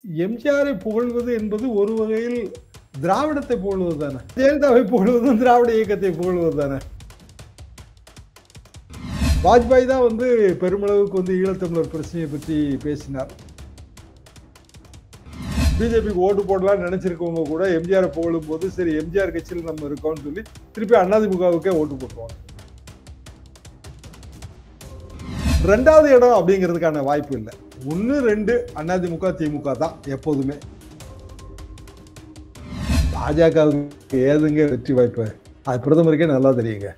எம்ஜிஆரை புகழ்வது என்பது ஒரு வகையில் திராவிடத்தை புகழ்வது தானே. ஜெயலலிதாவை புகழ்வதும் திராவிட இயக்கத்தை புகழ்வது தானே. வாஜ்பாய் தான் பெருமளவுக்கு ஈழத்தமிழர் பிரச்சனையை பற்றி பேசினார். பிஜேபிக்கு ஓட்டு போடலாம்னு நினைச்சிருக்கவங்க கூட எம்ஜிஆரை புகழும் போது சரி எம்ஜிஆர் கட்சியில் நம்ம இருக்கோம்னு சொல்லி திருப்பி அதிமுகவுக்கே ஓட்டு போட்டுருவாங்க. ரெண்டாவது இடம் அப்படிங்கிறதுக்கான வாய்ப்பு இல்லை. 1-2 அதிமுக திமுக தான் எப்போதுமே. பாஜகவுக்கு ஏதுங்க வெற்றி வாய்ப்பு? அது பிரதமருக்கே நல்லா தெரியுங்க.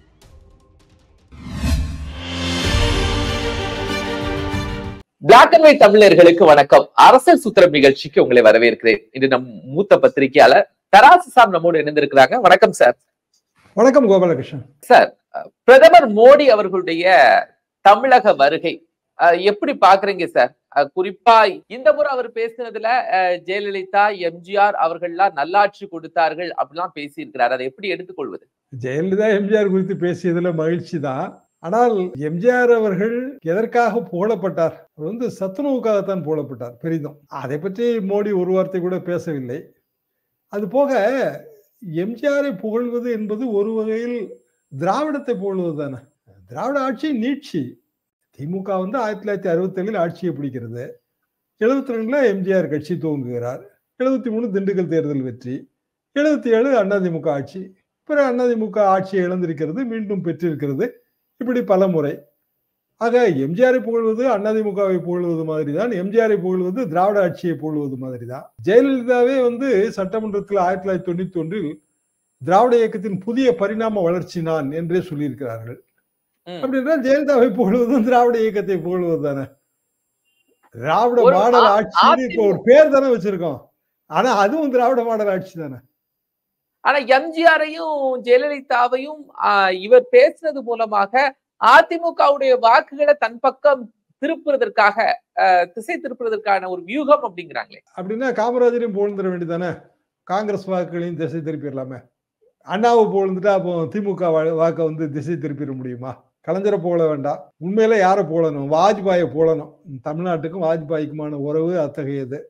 பிளாக் அண்ட் ஒயிட் தமிழர்களுக்கு வணக்கம். அரசியல் சூத்திரம் நிகழ்ச்சிக்கு உங்களை வரவேற்கிறேன். இன்று நம் மூத்த பத்திரிகையாளர் தராசு சார் நம்மோடு இணைந்திருக்கிறாங்க. வணக்கம் சார். வணக்கம் கோபாலகிருஷ்ணன் சார். பிரதமர் மோடி அவர்களுடைய தமிழக வருகை எப்படி பாக்குறீங்க சார்? குறிப்பா இந்த முறை அவர் பேசினதுல ஜெயலலிதா எம்ஜிஆர் அவர்கள்லாம் நல்லாட்சி கொடுத்தார்கள் அப்படிலாம் பேசி இருக்கிறார். அதை எப்படி எடுத்துக்கொள்வது? ஜெயலலிதா எம்ஜிஆர் குறித்து பேசியதுல மகிழ்ச்சி தான். ஆனால் எம்ஜிஆர் அவர்கள் எதற்காக புகழப்பட்டார்? சத்துணவுக்காகத்தான் புகழப்பட்டார் பெரிதும். அதை பற்றி மோடி ஒரு வார்த்தை கூட பேசவில்லை. அது போக எம்ஜிஆரை புகழ்வது என்பது ஒரு வகையில் திராவிடத்தை புகழ்வது தானே. திராவிட ஆட்சி நீட்சி. திமுக 1967 ஆட்சியை பிடிக்கிறது. 72 எம்ஜிஆர் கட்சி துவங்குகிறார். 73 திண்டுக்கல் தேர்தல் வெற்றி. 77 அதிமுக ஆட்சி. பிறகு அதிமுக ஆட்சியை இழந்திருக்கிறது, மீண்டும் பெற்றிருக்கிறது. இப்படி பல முறை. ஆக எம்ஜிஆரை புகழ்வது அதிமுகவை புகழ்வது மாதிரி தான், எம்ஜிஆரை புகழ்வது திராவிட ஆட்சியை புகழ்வது மாதிரி தான். ஜெயலலிதாவே சட்டமன்றத்தில் 1991 திராவிட இயக்கத்தின் புதிய பரிணாம வளர்ச்சி நான் என்றே சொல்லியிருக்கிறார்கள். அப்படின்னா ஜெயலலிதாவை புகழ்வதும் திராவிட இயக்கத்தை புகழ்வது தானே. திராவிட மாடல் ஆட்சி இப்ப ஒரு பேர் தானே வச்சிருக்கோம். ஆனா அதுவும் திராவிட மாடல் ஆட்சி தானே. ஆனா எம்ஜிஆரையும் ஜெயலலிதாவையும் இவர் பேசுறது மூலமாக அதிமுகவுடைய வாக்குகளை தன் பக்கம் திருப்புறதற்காக திசை திருப்புறதற்கான ஒரு வியூகம் அப்படிங்கிறாங்களே. அப்படின்னா காமராஜரையும் புகழ்ந்துட வேண்டியதானே. காங்கிரஸ் வாக்குகளையும் திசை திருப்பிடலாமே. அண்ணாவை புகழ்ந்துட்டா அப்போ திமுக வாக்கை திசை திருப்பிட முடியுமா? கலைஞரை புகழ வேண்டாம். உண்மையில யாரை புகழணும்? வாஜ்பாயை புகழணும். தமிழ்நாட்டுக்கும் வாஜ்பாய்க்குமான உறவு அத்தகையது.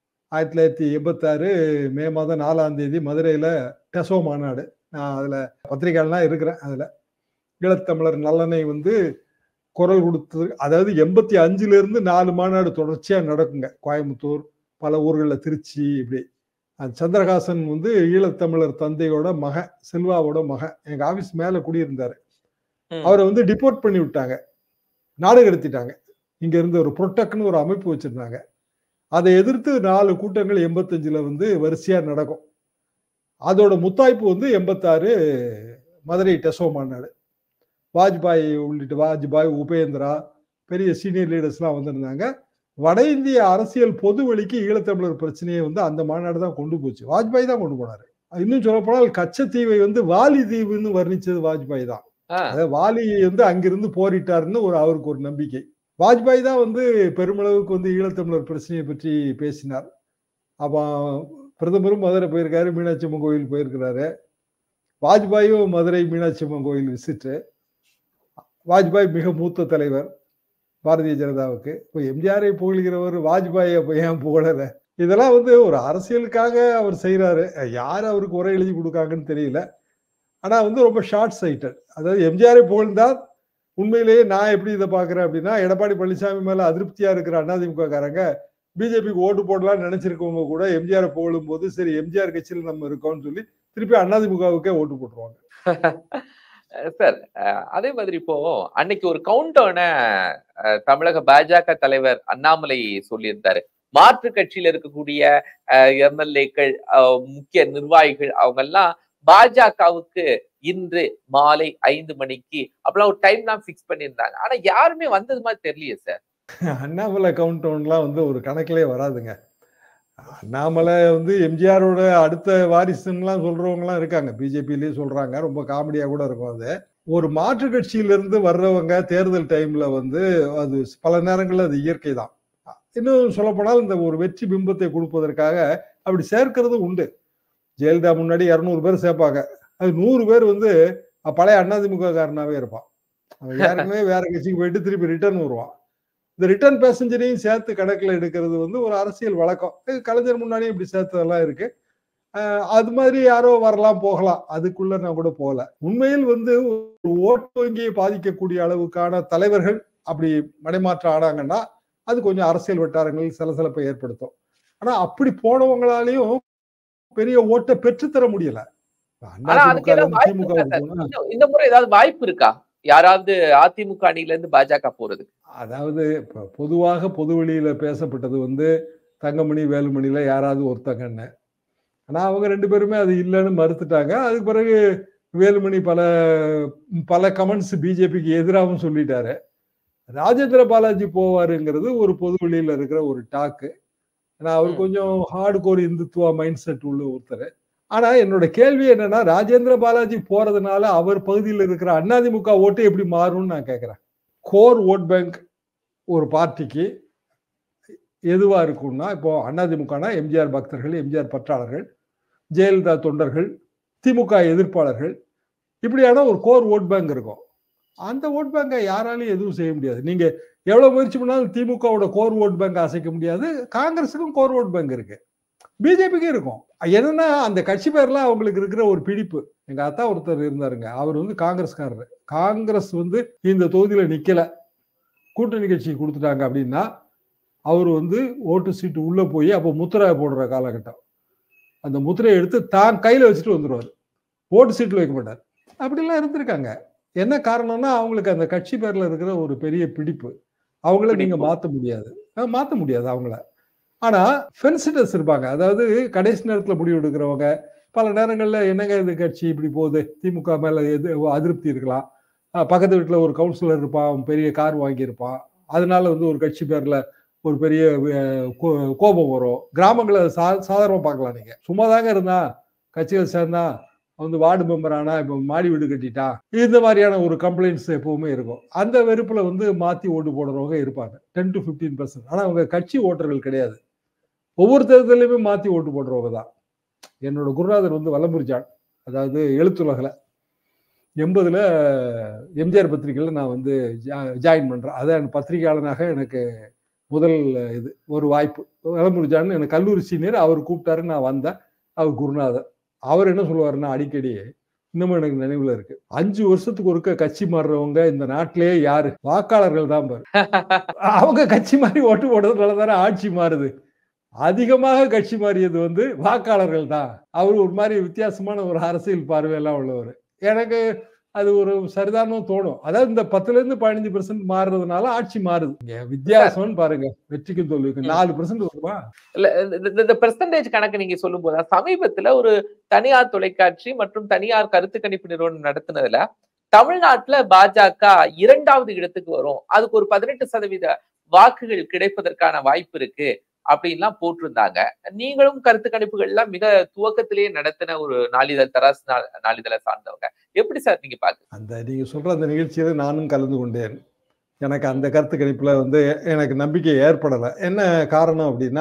1986 மே மாதம் 4ஆம் தேதி மதுரையில டெசோ மாநாடு. நான் அதுல பத்திரிகைலாம் இருக்கிறேன். அதுல ஈழத்தமிழர் நலனை குரல் கொடுத்தது. அதாவது 85 4 மாநாடு தொடர்ச்சியா நடக்குங்க. கோயம்புத்தூர், பல ஊர்களில், திருச்சி, இப்படி. சந்திரகாசன் ஈழத்தமிழர் தந்தையோட மகன், செல்வாவோட மகன். எங்க ஆபீஸ் மேல குடியிருந்தாரு. அவரை டிபோர்ட் பண்ணி விட்டாங்க, நாடு கடத்திட்டாங்க. இங்க இருந்து ஒரு புரொட்டக்ட்னு ஒரு அமைப்பு வச்சிருந்தாங்க. அதை எதிர்த்து 4 கூட்டங்கள் 85 வரிசையா நடக்கும். அதோட முத்தாய்ப்பு 86 மதுரை டெசோ மாநாடு. வாஜ்பாய் உள்ளிட்ட வாஜ்பாய், உபேந்திரா, பெரிய சீனியர் லீடர்ஸ்லாம் வந்திருந்தாங்க. வட இந்திய அரசியல் பொது வழிக்கு ஈழத்தமிழர் பிரச்சனையை அந்த மாநாடு தான் கொண்டு போச்சு. வாஜ்பாய் தான் கொண்டு போனாரு. இன்னும் சொல்ல போனால் கச்சத்தீவை வாலி தீவுன்னு வர்ணிச்சது வாஜ்பாய் தான். அதாவது வாலி அங்கிருந்து போரிட்டாருன்னு அவருக்கு ஒரு நம்பிக்கை. வாஜ்பாய் தான் பெருமளவுக்கு ஈழத்தமிழர் பிரச்சனையை பற்றி பேசினார். அப்ப பிரதமரும் மதுரை போயிருக்காரு, மீனாட்சி அம்மன் கோயில் போயிருக்கிறாரு. வாஜ்பாயும் மதுரை மீனாட்சி அம்மன் கோயில் விசிட்டு. வாஜ்பாய் மிக மூத்த தலைவர் பாரதிய ஜனதாவுக்கு. இப்போ எம்ஜிஆரை புகழ்கிறவர் வாஜ்பாயை ஏன் புகழல? இதெல்லாம் ஒரு அரசியலுக்காக அவர் செய்யறாரு. யார் அவருக்கு உரை எழுதி கொடுக்காங்கன்னு தெரியல. ஆனா ரொம்ப ஷார்ட் சைட்டட். அதாவது எம்ஜிஆரை புகழ்ந்தால் உண்மையிலேயே நான் எப்படி இதை பாக்குறேன் அப்படின்னா, எடப்பாடி பழனிசாமி மேல அதிருப்தியா இருக்கிற அதிமுக காரங்க பிஜேபிக்கு ஓட்டு போடலாம்னு நினைச்சிருக்கவங்க கூட எம்ஜிஆரை புகழும் போது சரி எம்ஜிஆர் கட்சியில் நம்ம இருக்கோம்னு சொல்லி திருப்பி அதிமுகவுக்கே ஓட்டு போட்டுருவாங்க. சார், அதே மாதிரி இப்போ அன்னைக்கு ஒரு கவுண்டவுன தமிழக பாஜக தலைவர் அண்ணாமலை சொல்லியிருந்தாரு. மாற்று கட்சியில இருக்கக்கூடிய எம்எல்ஏக்கள், முக்கிய நிர்வாகிகள் அவங்க எல்லாம் பாஜகவுக்கு இன்று மாலை 5 மணிக்கு அப்பெல்லாம் ஒரு டைம் தான் பிக்ஸ் பண்ணியிருந்தாங்க. ஆனா யாருமே வந்தது மாதிரி தெரியலையே சார். அண்ணாமலை கவுண்டவுன்லாம் ஒரு கணக்கிலே வராதுங்க. அண்ணாமலை எம்ஜிஆரோட அடுத்த வாரிசுலாம் சொல்றவங்க எல்லாம் இருக்காங்க. பிஜேபியிலேயே சொல்றாங்க. ரொம்ப காமெடியா கூட இருக்கும். அது ஒரு மாற்று கட்சியிலிருந்து வர்றவங்க தேர்தல் டைம்ல அது பல நேரங்கள்ல அது இயற்கை தான். இன்னும் சொல்ல போனால் இந்த ஒரு வெற்றி பிம்பத்தை கொடுப்பதற்காக அப்படி சேர்க்கிறது உண்டு. ஜெயலலிதா முன்னாடி 200 பேர் சேர்ப்பாங்க. அது 100 பேர் பழைய அதிமுக காரனாவே இருப்பான். அவன் ஏற்கனவே வேற கட்சிக்கு போயிட்டு திருப்பி ரிட்டர்ன் வருவான். இந்த ரிட்டர்ன் பேசஞ்சரையும் சேர்த்து கணக்குல எடுக்கிறது வந்து ஒரு அரசியல் வழக்கம். கலைஞர் முன்னாடியும் இப்படி சேர்த்ததெல்லாம் இருக்கு. அது மாதிரி யாரோ வரலாம் போகலாம், அதுக்குள்ள நான் கூட போகல. உண்மையில் வந்து ஒரு ஓட்டு வங்கியை பாதிக்கக்கூடிய அளவுக்கான தலைவர்கள் அப்படி மடைமாற்றம் ஆனாங்கன்னா அது கொஞ்சம் அரசியல் வட்டாரங்களில் சலசலப்பை ஏற்படுத்தும். ஆனா அப்படி போனவங்களாலையும் பெரிய ஓட்டை பெற்றுத்தர முடியல. ஆனா அதுக்கு ஏதாவது வாய்ப்பு இருக்கா சார்? இந்த முறை ஏதாவது வாய்ப்பு இருக்கா? யாராவது அதிமுக அணியில இருந்து பாஜக போறது? அதாவது பொதுவாக பொது வெளியில பேசப்பட்டது வந்து தங்கமணி, வேலுமணில யாராவது ஒருத்தங்கன்னு. ஆனா அவங்க 2 பேருமே அது இல்லைன்னு மறுத்துட்டாங்க. அதுக்கு பிறகு வேலுமணி பல கமெண்ட்ஸ் பிஜேபிக்கு எதிராகவும் சொல்லிட்டாரு. ராஜேந்திர பாலாஜி போவாருங்கிறது ஒரு பொது வெளியில இருக்கிற ஒரு டாக்கு. ஏன்னா அவர் கொஞ்சம் hard core Hindutva mindset உள்ள ஒருத்தர். ஆனா என்னோட கேள்வி என்னன்னா, ராஜேந்திர பாலாஜி போறதுனால அவர் பகுதியில் இருக்கிற அதிமுக ஓட்டு எப்படி மாறும்னு நான் கேட்கிறேன். கோர் ஓட் பேங்க் ஒரு பார்ட்டிக்கு எதுவா இருக்கும்னா, இப்போ அதிமுகனா எம்ஜிஆர் பக்தர்கள், எம்ஜிஆர் பற்றாளர்கள், ஜெயலலிதா தொண்டர்கள், திமுக எதிர்ப்பாளர்கள், இப்படியான ஒரு கோர் ஓட் பேங்க் இருக்கும். அந்த ஓட் பேங்கை யாராலையும் எதுவும் செய்ய முடியாது. நீங்க எவ்வளவு முயற்சி பண்ணாலும் திமுகவோட கோர் ஓட் பேங்க் அசைக்க முடியாது. காங்கிரஸுக்கும் கோர் ஓட் பேங்க் இருக்கு, பிஜேபிக்கும் இருக்கும். என்னன்னா அந்த கட்சி பேர்ல அவங்களுக்கு இருக்கிற ஒரு பிடிப்பு. எங்க அத்தா ஒருத்தர் இருந்தாருங்க, அவர் வந்து காங்கிரஸ்காரரு. காங்கிரஸ் வந்து இந்த தொகுதியில நிக்கல, கூட்டணி கட்சி கொடுத்துட்டாங்க அப்படின்னா அவர் வந்து ஓட்டு சீட்டு உள்ள போய் அப்போ முத்திரை போடுற காலகட்டம், அந்த முத்திரையை எடுத்து தான் கையில வச்சுட்டு வந்துருவாரு, ஓட்டு சீட்டுல வைக்க மாட்டார். அப்படிலாம் இருந்திருக்காங்க. என்ன காரணம்னா அவங்களுக்கு அந்த கட்சி பேர்ல இருக்கிற ஒரு பெரிய பிடிப்பு. அவங்கள நீங்க மாத்த முடியாது அவங்கள. ஆனா ஃபென்சிட்டர்ஸ் இருப்பாங்க, அதாவது கடைசி நேரத்துல முடிவு எடுக்கிறவங்க. பல நேரங்கள்ல என்னங்க இது கட்சி இப்படி போகுது, திமுக மேல அதிருப்தி இருக்கலாம், பக்கத்து வீட்டுல ஒரு கவுன்சிலர் இருப்பான், பெரிய கார் வாங்கியிருப்பான், அதனால வந்து ஒரு கட்சி பேர்ல ஒரு பெரிய கோபம் வரும். கிராமங்களை சாதாரணமா பார்க்கலாம். நீங்க சும்மாதாங்க இருந்தா கட்சிகள் சேர்ந்தா வந்து வார்டு மெம்பர் ஆனா இப்ப மாடி வீடு கட்டிட்டான், இந்த மாதிரியான ஒரு கம்ப்ளைண்ட்ஸ் எப்பவுமே இருக்கும். அந்த வெறுப்புல வந்து மாத்தி ஓட்டு போடுறவங்க இருப்பாங்க 10 to 15%. ஆனா அவங்க கட்சி ஓட்டர்கள் கிடையாது, ஒவ்வொரு தேர்தலையுமே மாத்தி ஓட்டு போடுறவங்க தான். என்னோட குருநாதர் வந்து வலம்புரிஜான், அதாவது எழுத்துலகில் 80ல எம்ஜிஆர் பத்திரிகையில நான் வந்து ஜாயின் பண்றேன். அதான் பத்திரிகையாளனாக எனக்கு முதல் இது ஒரு வாய்ப்பு. வலம்புரிஜான் எனக்கு கல்லூரி சீனியர், அவர் கூப்பிட்டாரு, நான் வந்தேன். அவர் குருநாதர். அவர் என்ன சொல்லுவாருன்னா அடிக்கடி, இன்னமும் எனக்கு நினைவுல இருக்கு, 5 வருஷத்துக்கு ஒருக்க கட்சி மாறுறவங்க இந்த நாட்டிலேயே யாரு, வாக்காளர்கள் தான் பாரு. அவங்க கட்சி மாறி ஓட்டு போடுறதுனால தானே ஆட்சி மாறுது. அதிகமாக கட்சி மாறியது வந்து வாக்காளர்கள் தான். அவர் ஒரு மாதிரி வித்தியாசமான ஒரு அரசியல் பார்வையெல்லாம் உள்ளவர். எனக்கு அது ஒரு சரிதானம் தோணும். அதாவது இந்த 10ல இருந்து 15% மாறுறதுனால ஆட்சி மாறுது. வித்தியாசம் பாருங்க, வெற்றிக்கும் தோல்விக்கும் 4% வருமா? இல்ல இந்த பெர்சன்டேஜ் கணக்கு நீங்க சொல்லும் போது சமீபத்துல ஒரு தனியார் தொலைக்காட்சி மற்றும் தனியார் கருத்து கணிப்பு நிறுவனம் நடத்தினதுல தமிழ்நாட்டுல பாஜக 2வது இடத்துக்கு வரும், அதுக்கு ஒரு 18% வாக்குகள் கிடைப்பதற்கான வாய்ப்பு இருக்கு அப்படின்லாம் போட்டிருந்தாங்க. நீங்களும் கருத்து கணிப்புகள் எல்லாம் மிக துவக்கத்திலேயே நடத்தின ஒரு நாளிதழ், தராசு நாளிதழை சார்ந்தவங்க. எப்படி சார் நீங்க பாக்குறீங்க? அந்த நீங்க சொல்ற அந்த நிகழ்ச்சியில நானும் கலந்து கொண்டேன். எனக்கு அந்த கருத்து கணிப்புல வந்து எனக்கு நம்பிக்கை ஏற்படலை. என்ன காரணம் அப்படின்னா,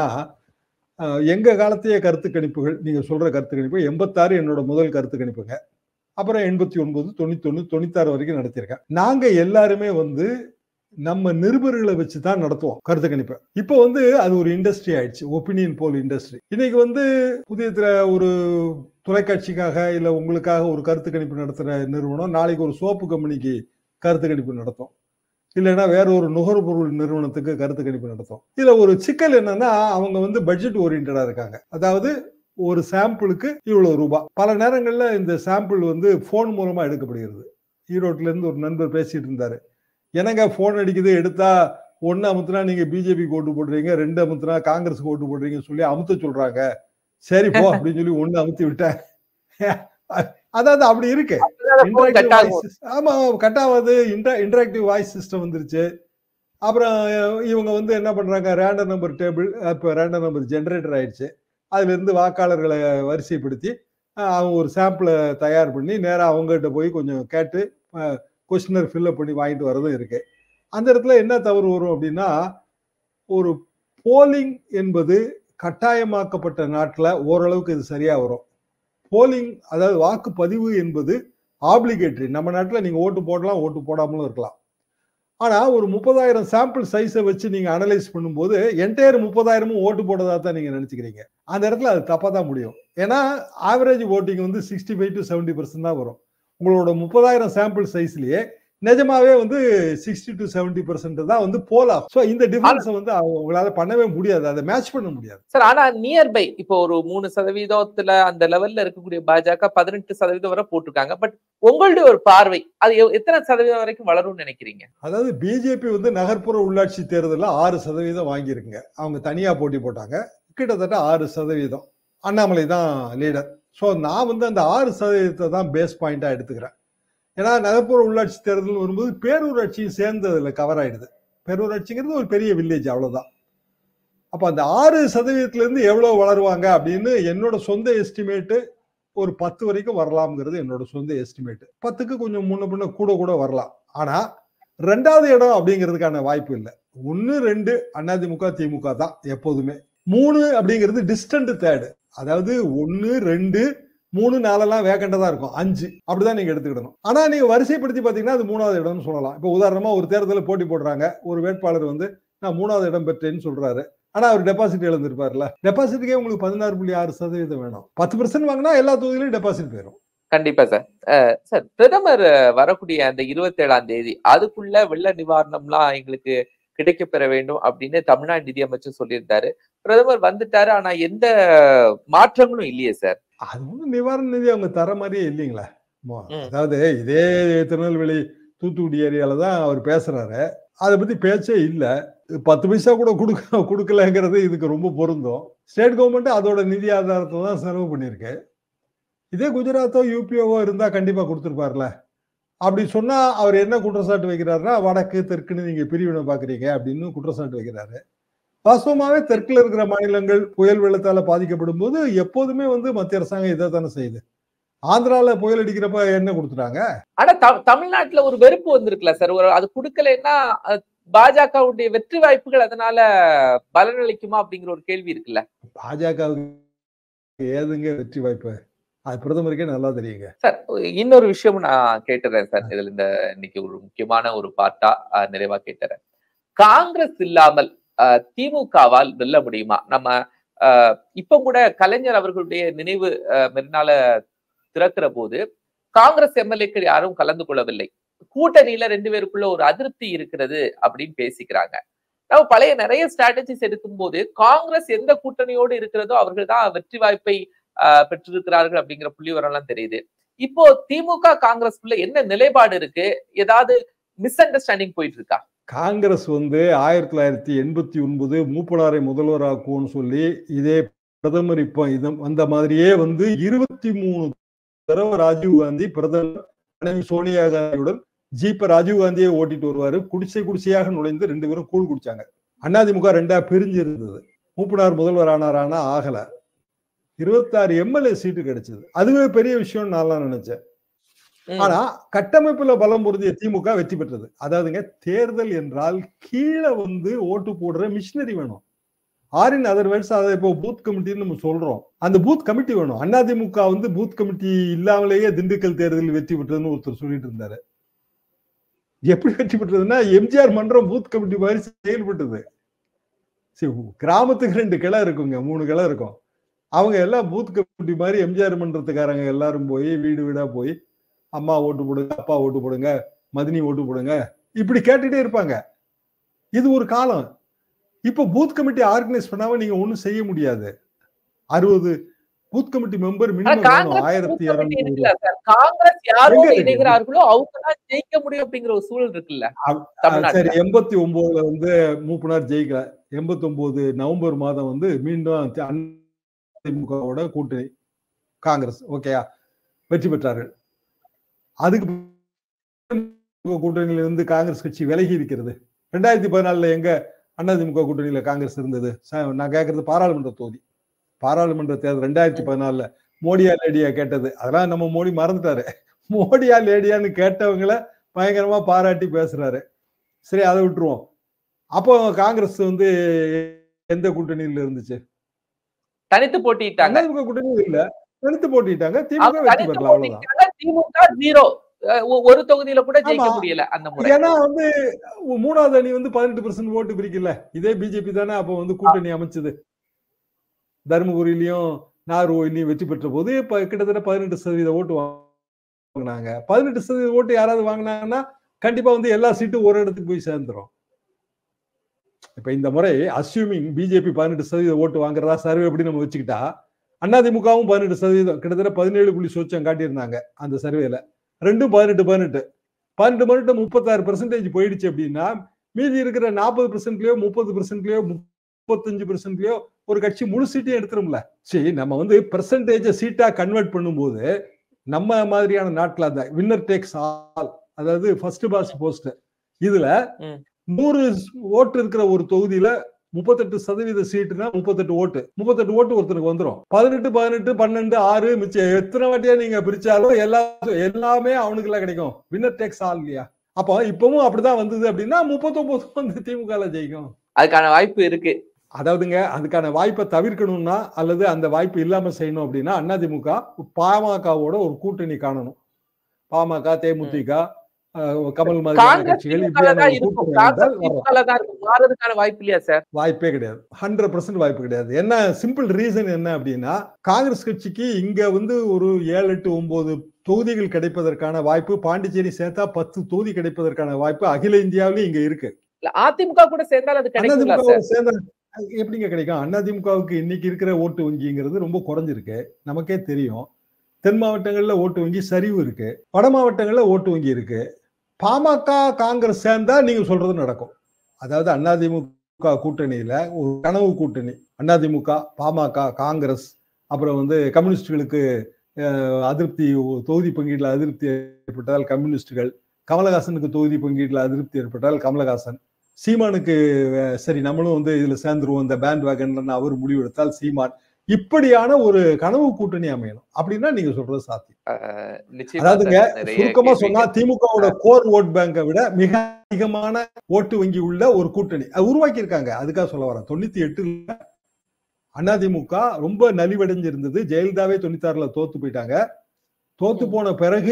எங்க காலத்தைய கருத்து கணிப்புகள், நீங்க சொல்ற கருத்து கணிப்பு 86 என்னோட முதல் கருத்து கணிப்புங்க. அப்புறம் 89, 91, 96 வரைக்கும் நடத்தியிருக்கேன். நாங்க எல்லாருமே வந்து நம்ம நிருபர்களை வச்சுதான் நடத்துவோம் கருத்து கணிப்பை. இப்போ வந்து அது ஒரு இண்டஸ்ட்ரி ஆயிடுச்சு, ஒப்பீனியன் போல் இண்டஸ்ட்ரி. இன்னைக்கு வந்து புதிய ஒரு தொலைக்காட்சிக்காக இல்ல உங்களுக்காக ஒரு கருத்து கணிப்பு நடத்துற நிறுவனம் நாளைக்கு ஒரு சோப்பு கம்பெனிக்கு கருத்து கணிப்பு நடத்தும், இல்லைன்னா வேற ஒரு நுகர்பொருள் நிறுவனத்துக்கு கருத்து கணிப்பு நடத்தும். இதுல ஒரு சிக்கல் என்னன்னா, அவங்க வந்து பட்ஜெட் ஓரியன்டா இருக்காங்க. அதாவது ஒரு சாம்பிளுக்கு இவ்வளவு ரூபாய். பல நேரங்கள்ல இந்த சாம்பிள் வந்து போன் மூலமா எடுக்கப்படுகிறது. ஈரோட்ல இருந்து ஒரு நண்பர் பேசிட்டு இருந்தாரு, என்னங்க போன் அடிக்குது, எடுத்தா 1 அமுத்துனா நீங்க பிஜேபிக்கு ஓட்டு போடுறீங்க, 2 அமுத்துனா காங்கிரஸுக்கு ஓட்டு போடுறீங்கன்னு சொல்லி அமுத்த சொல்றாங்க. சரி போ அப்படின்னு சொல்லி 1 அமுத்தி விட்டேன். அதாவது அப்படி இருக்கு. ஆமா, கட்டாவது இன்டராக்டிவ் வாய்ஸ் சிஸ்டம் வந்துருச்சு. அப்புறம் இவங்க வந்து என்ன பண்றாங்க, ரேண்டம் நம்பர் டேபிள், இப்போ ரேண்டம் நம்பர் ஜெனரேட்டர் ஆயிடுச்சு. அதுல இருந்து வாக்காளர்களை வரிசைப்படுத்தி அவங்க ஒரு சாம்பிளை தயார் பண்ணி நேராக அவங்ககிட்ட போய் கொஞ்சம் கேட்டு கொஸ்டினர் ஃபில்அப் பண்ணி வாங்கிட்டு வரதும் இருக்கு. அந்த இடத்துல என்ன தவறு வரும் அப்படின்னா, ஒரு போலிங் என்பது கட்டாயமாக்கப்பட்ட நாட்டில் ஓரளவுக்கு இது சரியா வரும். போலிங், அதாவது வாக்குப்பதிவு என்பது ஆப்ளிகேட்டரி. நம்ம நாட்டில் நீங்க ஓட்டு போடலாம், ஓட்டு போடாமலும் இருக்கலாம். ஆனா ஒரு 30,000 சாம்பிள் சைஸை வச்சு நீங்க அனலைஸ் பண்ணும்போது என்டையர் 30,000 ஓட்டு போடுறதா தான் நீங்க நினைச்சுக்கிறீங்க. அந்த இடத்துல அது தப்பா தான் முடியும். ஏன்னா ஆவரேஜ் ஓட்டிங் வந்து 65 to 70% தான் வரும். உங்களோட 30,000 சாம்பிள் சைஸ்லயே நிஜமாவே வந்து 60 to 70% தான் வந்து போல் ஆகும். சோ இந்த டிஃபரன்ஸ் வந்து உங்களால பண்ணவே முடியாது. அதை மேட்ச் பண்ண முடியாது. சார் ஆனா நியர்பை இப்போ ஒரு 3% அந்த லெவல்ல இருக்கக்கூடிய பாஜக 18% வரை போட்டிருக்காங்க. பட் உங்களுடைய ஒரு பார்வை அது எத்தனை சதவீதம் வரைக்கும் வளரும்னு நினைக்கிறீங்க? அதாவது பிஜேபி வந்து நகர்ப்புற உள்ளாட்சி தேர்தலில் 6% வாங்கியிருக்குங்க. அவங்க தனியா போட்டி போட்டாங்க. கிட்டத்தட்ட 6%. அண்ணாமலை தான் லீடர். ஸோ நான் வந்து அந்த 6% தான் பேஸ் பாயிண்டா எடுத்துக்கிறேன். ஏன்னா நகர்ப்புற உள்ளாட்சி தேர்தல் வரும்போது பேரூராட்சியும் சேர்ந்து அதில் கவர் ஆயிடுது. பேரூராட்சிங்கிறது ஒரு பெரிய வில்லேஜ், அவ்வளவுதான். அப்ப அந்த 6%லேருந்து எவ்வளவு வளருவாங்க அப்படின்னு என்னோட சொந்த எஸ்டிமேட்டு ஒரு 10 வரைக்கும் வரலாம்ங்கிறது என்னோட சொந்த எஸ்டிமேட். 10க்கு கொஞ்சம் முன்ன பின்ன கூட கூட வரலாம். ஆனா 2வது இடம் அப்படிங்கிறதுக்கான வாய்ப்பு இல்லை. 1, 2 அதிமுக திமுக தான் எப்போதுமே. 3 அப்படிங்கிறது டிஸ்டன்ட் தேர்டு. அதாவது 1, 2, 3, 4 வேக்கண்டா தான் இருக்கும். 5 அப்படிதான் நீங்க எடுத்துக்கிடணும். ஆனா நீங்க வரிசைப்படுத்தி பாத்தீங்கன்னா அது 3வது இடம்னு சொல்லலாம். இப்போ உதாரணமா ஒரு தேர்தலில் போட்டி போடுறாங்க. ஒரு வேட்பாளர் வந்து நான் 3வது இடம் பெற்றேன்னு சொல்றாரு. ஆனா அவர் டெபாசிட் இழந்திருப்பார்ல. டெபாசிட்டுக்கே உங்களுக்கு 16.6% வேணும். 10% வாங்கினா எல்லா தொகுதியிலும் டெபாசிட் போயிடும். கண்டிப்பா சார். சார் பிரதமர் வரக்கூடிய அந்த 27ஆம் தேதி அதுக்குள்ள வெள்ள நிவாரணம்லாம் எங்களுக்கு கிடைக்க பெற வேண்டும் அப்படின்னு தமிழ்நாடு நிதியமைச்சர் சொல்லியிருந்தாரு. பிரதமர் வந்துட்டாரு. ஆனா எந்த மாற்றங்களும் இல்லையே சார். அது வந்து நிவாரண நிதி அவங்க தர மாதிரியே இல்லைங்களா? அதாவது இதே திருநெல்வேலி தூத்துக்குடி ஏரியால தான் அவர் பேசுறாரு. அதை பத்தி பேச்சே இல்ல. 10 பைசா கூட கொடுக்கலங்கிறது இதுக்கு ரொம்ப பொருந்தும். ஸ்டேட் கவர்மெண்ட் அதோட நிதி ஆதாரத்தை தான் செலவு பண்ணிருக்கு. இதே குஜராத்தோ யூபிஓவோ இருந்தா கண்டிப்பா கொடுத்துருப்பார்ல. அப்படி சொன்னா அவர் என்ன குற்றச்சாட்டு வைக்கிறாருன்னா வடக்கு தெற்குன்னு நீங்க பிரிவினை பாக்குறீங்க அப்படின்னு குற்றச்சாட்டு வைக்கிறாரு. வாஸ்தவமாவே தெற்குல இருக்கிற மாநிலங்கள் புயல் வெள்ளத்தால பாதிக்கப்படும் போது எப்போதுமே வந்து மத்திய அரசாங்கம் இதை தானே செய்யுது. ஆந்திரால புயல் அடிக்கிறப்ப என்ன கொடுத்துட்டாங்க? ஆனா தமிழ்நாட்டுல ஒரு வெறுப்பு வந்திருக்குல்ல சார். அது கொடுக்கலன்னா பாஜகவுடைய வெற்றி வாய்ப்புகள் அதனால பலனளிக்குமா அப்படிங்கிற ஒரு கேள்வி இருக்குல்ல. பாஜகவுக்கு ஏதுங்க வெற்றி வாய்ப்பு? அது பிரதமருக்கே நல்லா தெரியுங்க. சார் இன்னொரு விஷயம் நான் கேட்டுறேன் சார். இதுல இந்த இன்னைக்கு ஒரு முக்கியமான ஒரு பார்ட்டா நிறைவா கேட்டுறேன். காங்கிரஸ் இல்லாமல் திமுகவால் வெல்ல முடியுமா? நம்ம இப்ப கூட கலைஞர் அவர்களுடைய நினைவு மெரினால திறக்கிற போது காங்கிரஸ் எம்எல்ஏக்கள் யாரும் கலந்து கொள்ளவில்லை. கூட்டணியில 2 பேருக்குள்ள ஒரு அதிருப்தி இருக்கிறது அப்படின்னு பேசிக்கிறாங்க. நம்ம பழைய நிறைய ஸ்ட்ராட்டஜிஸ் எடுக்கும் போது காங்கிரஸ் எந்த கூட்டணியோடு இருக்கிறதோ அவர்கள் தான் வெற்றி வாய்ப்பை பெற்றிருக்கிறார்கள் அப்படிங்கிற புள்ளி வரலாம் தெரியுது. இப்போ திமுக காங்கிரஸ்க்குள்ள என்ன நிலைப்பாடு இருக்கு? ஏதாவது மிஸ் அண்டர்ஸ்டாண்டிங் போயிட்டு இருக்கா? காங்கிரஸ் வந்து 1989 மூப்பனாரை முதல்வராக்குவோன்னு சொல்லி இதே பிரதமர் இப்போ வந்த மாதிரியே வந்து 23 தடவை ராஜீவ்காந்தி பிரதமர் சோனியா காந்தியுடன் ஜீப்ப ராஜீவ்காந்தியை ஓட்டிட்டு வருவாரு. குடிசையாக நுழைந்து 2 பேரும் கூழ் குடிச்சாங்க. அதிமுக 2ஆ பிரிஞ்சு இருந்தது. மூப்பனார் முதல்வர் ஆனாரானா ஆகல. 26 எம்எல்ஏ சீட்டு கிடைச்சது. அதுவே பெரிய விஷயம் நான் நினைச்சேன். ஆனா கட்டமைப்புல பலம் பொருந்திய திமுக வெற்றி பெற்றது. அதாவதுங்க தேர்தல் என்றால் கீழே வந்து ஓட்டு போடுற மிஷினரி வேணும். ஆரின் அதர்வைஸ் அதை இப்போ பூத் கமிட்டின்னு நம்ம சொல்றோம். அந்த பூத் கமிட்டி வேணும். அதிமுக வந்து பூத் கமிட்டி இல்லாமலேயே திண்டுக்கல் தேர்தலில் வெற்றி பெற்றதுன்னு ஒருத்தர் சொல்லிட்டு இருந்தாரு. எப்படி வெற்றி பெற்றதுன்னா எம்ஜிஆர் மன்றம் பூத் கமிட்டி மாதிரி செயல்பட்டது. கிராமத்துக்கு 2 கிளை இருக்குங்க, 3 கிளை இருக்கும். அவங்க எல்லாம் பூத் கமிட்டி மாதிரி எம்ஜிஆர் மன்றத்துக்காரங்க எல்லாரும் போய் வீடு வீடா போய் அம்மா ஓட்டு போடுங்க, அப்பா ஓட்டு போடுங்க, மதினி ஓட்டு போடுங்க, இப்படி கேட்டுட்டே இருப்பாங்க. இது ஒரு காலம். இப்ப பூத் கமிட்டி ஆர்கனைஸ் பண்ணாம நீங்க ஒண்ணும் செய்ய முடியாது. 60 booth committee member minimum 1200. Congress யாரோட இணைகிறார்களோ அவங்க தான் ஜெயிக்க முடியும் அப்படிங்கிற ஒரு சூழல் இருக்குல்ல. சரி, 89ல வந்து மூப்பனார் ஜெயிக்கல. 89 நவம்பர் மாதம் வந்து மீண்டும் அதிமுகவோட கூட்டணி காங்கிரஸ் ஓகேயா வெற்றி பெற்றார்கள். அதுக்கு கூட்டணியில இருந்து காங்கிரஸ் கட்சி விலகி இருக்கிறது. 2014 எங்க அதிமுக கூட்டணியில காங்கிரஸ் இருந்தது? நான் கேட்கறது பாராளுமன்ற தொகுதி, பாராளுமன்ற தேர்தல் 2014 மோடியா லேடியா கேட்டது. அதெல்லாம் நம்ம மோடி மறந்துட்டாரு. மோடியா லேடியான்னு கேட்டவங்களை பயங்கரமா பாராட்டி பேசுறாரு. சரி, அதை விட்டுருவோம். அப்போ காங்கிரஸ் வந்து எந்த கூட்டணியில இருந்துச்சு? தனித்து போட்டிட்டாங்க. அதிமுக கூட்டணி இல்ல, தனித்து போட்டிட்டாங்க. திமுக வெற்றி பெறல, அவ்வளவுதான். திமுக 0 ஒரு தொகுதியில கூட ஜெயிக்க ஆமா. முடியல அந்த முறை. ஏன்னா வந்து 3வது அணி வந்து 18% ஓட்டு பிரிக்கல. இதே பிஜேபி தானே அப்போ வந்து கூட்டணி அமைச்சது. தருமபுரியிலயும் நாகர்கோவிலையும் வெற்றி பெற்ற போது கிட்டத்தட்ட 18% ஓட்டு வாங்கினாங்க. 18% ஓட்டு யாராவது வாங்கினாங்கன்னா கண்டிப்பா வந்து எல்லா சீட்டும் ஒரு இடத்துக்கு போய் சேர்ந்துரும். இப்ப இந்த முறை அஸ்யூமிங் பிஜேபி 18% ஓட்டு வாங்குறதா சர்வே எப்படி நம்ம வச்சுக்கிட்டா, அதிமுகவும் 18% கிட்டத்தட்ட 17 சொச்சம் காட்டியிருந்தாங்க அந்த சர்வேல. ரெண்டும் 18, 18. 18 36% போயிடுச்சு அப்படின்னா, மீதி இருக்கிற 40%லயோ 30%லயோ 35%லயோ ஒரு கட்சி முழு சீட்டையும் எடுத்துரும்ல. சரி, நம்ம வந்து பெர்சன்டேஜ் சீட்டா கன்வெர்ட் பண்ணும்போது நம்ம மாதிரியான நாட்கள் அந்த வின்னர் டேக்ஸ் ஆல், அதாவது ஃபர்ஸ்ட் பாஸ்ட் போஸ்ட், இதுல 100 ஓட்டு இருக்கிற ஒரு தொகுதியில 38% சீட்டுனா 38 ஓட்டு. 38 ஓட்டு ஒருத்தருக்கு வந்துரும். 18, 18, 12, 6 மிச்சம் எத்தனை வாட்டியா நீங்க பிரிச்சாலும் எல்லாமே அவனுக்குலாம் கிடைக்கும். வின்னர் டேக்ஸ் ஆல் இல்லையா? அப்போ இப்பவும் அப்படிதான் வந்தது அப்படின்னா 39 வந்து திமுக ஜெயிக்கும். அதுக்கான வாய்ப்பு இருக்கு. அதாவதுங்க, அதுக்கான வாய்ப்பை தவிர்க்கணும்னா அல்லது அந்த வாய்ப்பு இல்லாம செய்யணும் அப்படின்னா அதிமுக பாமகவோட ஒரு கூட்டணி காணணும். பாமக, தேமுதிக, கமல் மாதிரியான கட்சிகள் இப்படியான ஒரு கூட்டணி அமைந்தால் மாறதுக்கான வாய்ப்பு இல்லையா சார்? வாய்ப்பே கிடையாது. 100% வாய்ப்பு கிடையாது. என்ன சிம்பிள் ரீசன் என்ன அப்படின்னா, காங்கிரஸ் கட்சிக்கு இங்க வந்து ஒரு 7, 8, 9 தொகுதிகள் கிடைப்பதற்கான வாய்ப்பு, பாண்டிச்சேரி சேர்த்தா 10 தொகுதி கிடைப்பதற்கான வாய்ப்பு அகில இந்தியாவிலும் இங்க இருக்கு. அதிமுக கூட சேர்ந்தால் அது கிடைக்குங்களா சார்? சேர்ந்தா எப்படிங்க கிடைக்கும்? அதிமுகவுக்கு இன்னைக்கு இருக்கிற ஓட்டு வங்கிங்கிறது ரொம்ப குறைஞ்சிருக்கு. நமக்கே தெரியும். தென் மாவட்டங்கள்ல ஓட்டு வங்கி சரிவு இருக்கு. வட மாவட்டங்கள்ல ஓட்டு வங்கி இருக்கு. பாமக, காங்கிரஸ் சேர்ந்தா நீங்க சொல்றது நடக்கும். அதாவது அதிமுக கூட்டணியில ஒரு கனவு கூட்டணி. அதிமுக, பாமக, காங்கிரஸ், அப்புறம் வந்து கம்யூனிஸ்டுகளுக்கு அதிருப்தி, தொகுதி பங்கீட்டுல அதிருப்தி ஏற்பட்டால் கம்யூனிஸ்டுகள், கமலஹாசனுக்கு தொகுதி பங்கீட்டுல அதிருப்தி ஏற்பட்டால் கமலஹாசன், சீமானுக்கு சரி நம்மளும் வந்து இதுல சேர்ந்துருவோம் இந்த பேண்ட் வேகன் அவர் முடிவெடுத்தால் சீமான், இப்படியான ஒரு கனவு கூட்டணி அமையணும். அப்படின்னா நீங்க சொல்றது சாத்தியம். அதாவதுங்க, சுருக்கமா சொன்னா திமுகவோட கோர் ஓட் பேங்கை விட மிக அதிகமான ஓட்டு வங்கி உள்ள ஒரு கூட்டணி உருவாக்கி இருக்காங்க. அதுக்காக சொல்ல வரேன். 98ல அதிமுக ரொம்ப நலிவடைஞ்சிருந்தது. ஜெயலலிதாவே 96ல தோத்து போயிட்டாங்க. தோத்து போன பிறகு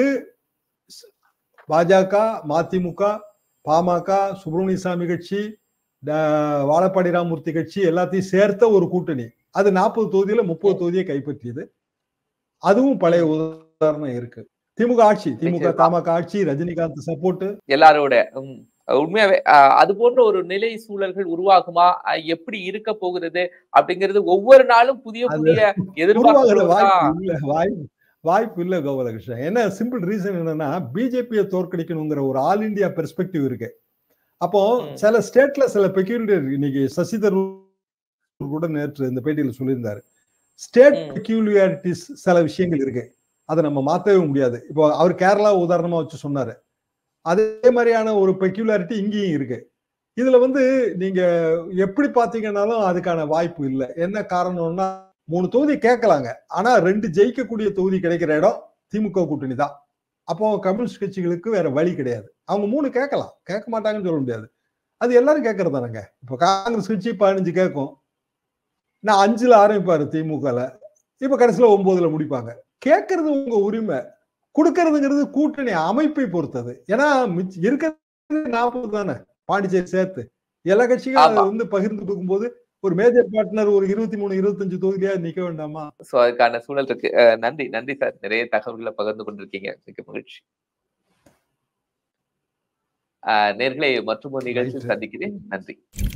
பாஜக, மதிமுக, பாமக, சுப்பிரமணிய சாமி கட்சி, வாழப்பாடி ராமமூர்த்தி கட்சி எல்லாத்தையும் சேர்த்த ஒரு கூட்டணி. அது 40 தொகுதியில 30 தொகுதியை கைப்பற்றியது. அதுவும் பழைய உதாரணம் இருக்கு. திமுக ஆட்சி, திமுக தமாக ஆட்சி, ரஜினிகாந்த் சப்போர்ட் எல்லாரோட. உண்மையாவே அது போன்ற ஒரு நிலை சூழல்கள் உருவாகுமா, எப்படி இருக்க போகிறது அப்படிங்கிறது ஒவ்வொரு நாளும் புதிய புதிய எதிர்பார்ப்புகள் வாய்ப்பு இல்ல கோபாலகிருஷ்ணன். என்ன சிம்பிள் ரீசன் என்னன்னா, பிஜேபியை தோற்கடிக்கணுங்கிற ஒரு ஆல் இந்தியா பெர்ஸ்பெக்டிவ் இருக்கு. அப்போ சில ஸ்டேட்ல சில பெக்யூலியர், இன்னைக்கு சசி தரூர் கூட நேற்று இந்த பேட்டியில சொல்லியிருந்தாரு, ஸ்டேட் பெக்யூலியாரிட்டிஸ் சில விஷயங்கள் இருக்கு. அதை நம்ம மாத்தவே முடியாது. இப்போ அவர் கேரளா உதாரணமா வச்சு சொன்னாரு. அதே மாதிரியான ஒரு பெக்யூலாரிட்டி இங்கேயும் இருக்கு. இதுல வந்து நீங்க எப்படி பாத்தீங்கன்னாலும் அதுக்கான வாய்ப்பு இல்லை. என்ன காரணம்னா, 3 தொகுதி கேட்கலாங்க. ஆனா 2 ஜெயிக்கக்கூடிய தொகுதி கிடைக்கிற இடம் திமுக கூட்டணி தான். அப்போ கம்யூனிஸ்ட் கட்சிகளுக்கு வேற வழி கிடையாது. அவங்க 3 கேட்கலாம், கேட்க மாட்டாங்கன்னு சொல்ல முடியாது. அது எல்லாரும் கேட்கறது தானங்க. இப்போ காங்கிரஸ் கட்சி 15 கேட்கும். நான் 5ல ஆரம்பிப்பாரு திமுகல. இப்ப கடைசியில 9ல முடிப்பாங்க. கேட்கறது உங்க உரிமை. கொடுக்கறதுங்கிறது கூட்டணி அமைப்பை பொறுத்தது. ஏன்னா இருக்கிறது 40 தானே, பாண்டிச்சேரி சேர்த்து எல்லா கட்சிகளும் வந்து பகிர்ந்து கொடுக்கும்போது ஒரு மேஜர் பார்ட்னர் ஒரு 23, 25 தொகுதியா நிக்க வேண்டாமா? சோ அதுக்கான சூழல் இருக்கு. நன்றி நன்றி சார், நிறைய தகவல்களை பகிர்ந்து கொண்டிருக்கீங்க. மிக்க மகிழ்ச்சி. நேயர்களே, மற்றும் ஒரு நிகழ்ச்சியில் சந்திக்கிறேன். நன்றி.